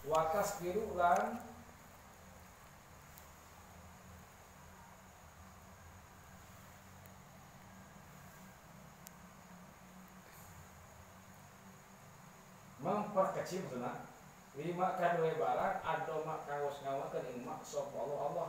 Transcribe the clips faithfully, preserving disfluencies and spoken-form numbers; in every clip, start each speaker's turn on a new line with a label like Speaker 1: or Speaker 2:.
Speaker 1: watas biru lan memperkecil benar lima kadue barang atau mak kaos ngawakan ing mak sop Allah Allah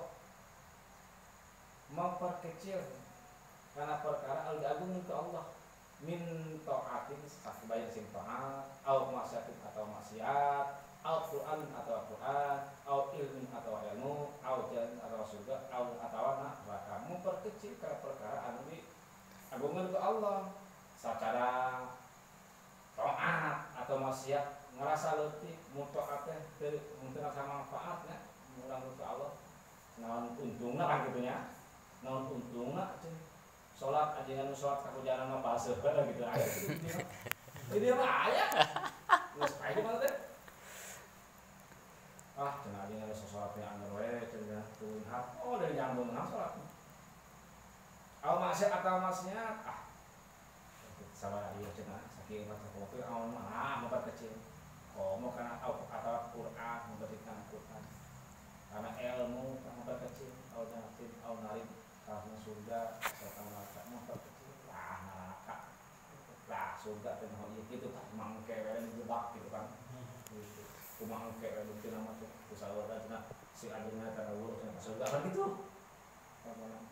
Speaker 1: memperkecil karena perkara al agung ke Allah min taatin sakbaya sing taat au maksiatin atau maksiat au Quran atau Quran au ilmu atau ilmu au jalan atau surga au atau neraka memperkecil karena perkara anu di agungan ke Allah secara taat atau maksiat ngerasa letih mutoat teh teu mungkin rasa manfaatnya mulang ke Allah naon untungna kan gitunya naon untungna cing salat aja anu salat kahujanan mah palsu gitu aya gitu jadi mah aya geus pae mah teh ah cenah aja anu salat teh anu we cenah tuh hap oh dari nyambung nang salat au maksiat atau maksiat ah sabar ieu cenah saking mata kopi aon mah memperkecil komo karena au kata Quran memberikan Quran karena ilmu memperkecil au jantin au narid karena surga serta neraka memperkecil lah neraka lah surga teh mau ieu kitu kan mangke we dijebak gitu kan gitu kumaha mangke we bukti nama tuh usaha wadana si ajeuna kana urus surga kan gitu